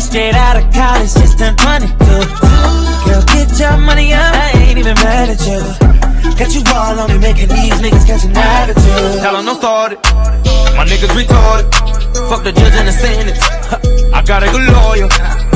Straight out of college, just turned 22. Girl, get your money up, I ain't even mad at you. Got you all on me, making these niggas catch an attitude. Tell them don't start it, my niggas retarded. Fuck the judge and the sentence, I got a good lawyer.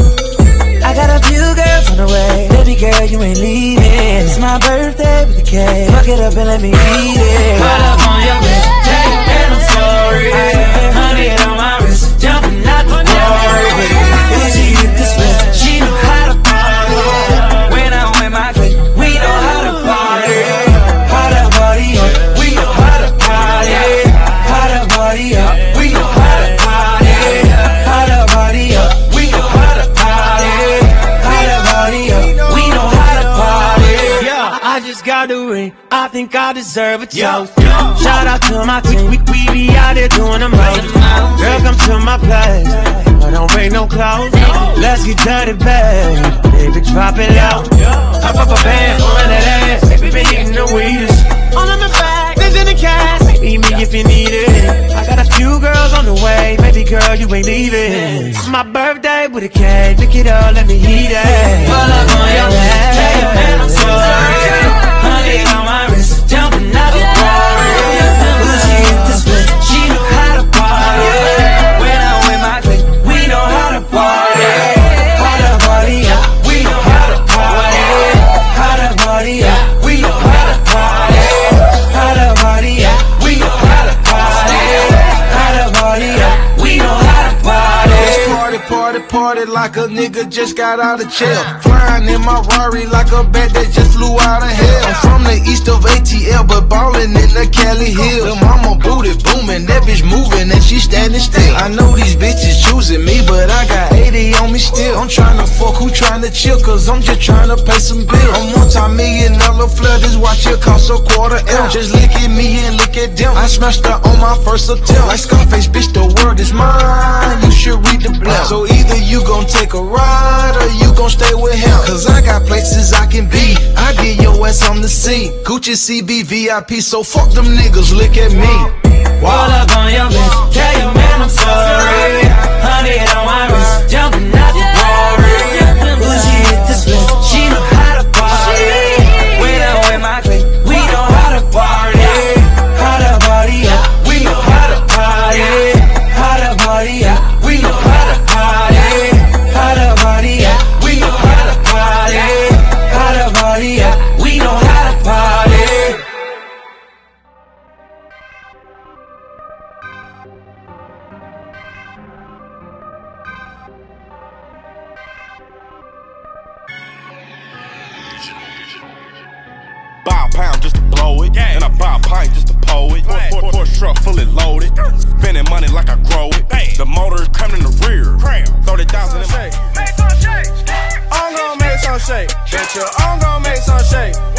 I got a few girls on the way, baby girl, you ain't leaving. It's my birthday with the cake, fuck it up and let me eat it. Put up on your wrist, tell you that I'm sorry. 100 on my wrist, jumping out the glory. She hit the switch, she know how to party. When I'm with my clique, we know how to party. How to party up, we know how to party. How to party up, we know how to party. How to party up, we know how to party. How to party up, we know how to party. Yeah, I just got the ring, I think I deserve a toast. Shout out to my team, we be out there doing the most. Girl, come to my place, but don't bring no clothes. Let's get dirty, babe, baby, drop it low. Hop up a band, run that ass, baby, been getting the weedest. All in the back, there's in the cash, meet me if you need it. I got a few girls on the way, baby girl, you ain't leaving. It's my birthday with a cake, pick it up, let me eat it. Pull up on your head, tell you man I'm sorry. 100 on my wrist, jumping out the glory. She hit the switch, she know how to party. When I'm with my clique, we know how to party. How to party up, we know how to party. How to party up, we know how to party. How to party up, we know how to party. How to party up, we know how to party. Party like a nigga just got out of jail. Flying in my Rari like a bat that just flew out of hell. I'm from the east of ATL, but ballin' in the Cali Hills. The mama booty booming, that bitch moving and she standing still. I know these bitches choosing me, but I got 80 on me still. I'm tryna fuck, who tryna chill, cause I'm just tryna pay some bills. I'm multi-million-dollar flood, this watch here cost a $250,000. Just look at me and look at them, I smashed her on my first attempt. Like Scarface, bitch, the world is mine, you should read the blast. So either you gon' take a ride or you gon' stay with him, cause I got places I can be, I get your ass on the scene. Gucci CB VIP, so fuck them niggas, look at me. Wall up on your bitch, tell you man I'm sorry. 100 on my wrist, jumping out the glory. She hit the switch, she know how to party. When I'm with my clique, we know how to party. How to party up, we know how to party. How to party up, we know how to party. How to party up, we know how to party. How to party up, we know how to party. Buy a pound just to blow it, and I buy a pint just to pull it. Horse truck fully loaded, spending money like I grow it. The motor is coming in the rear, 30,000 in my. I'm gon' make some shake, bitch, I'm gon' make some shake.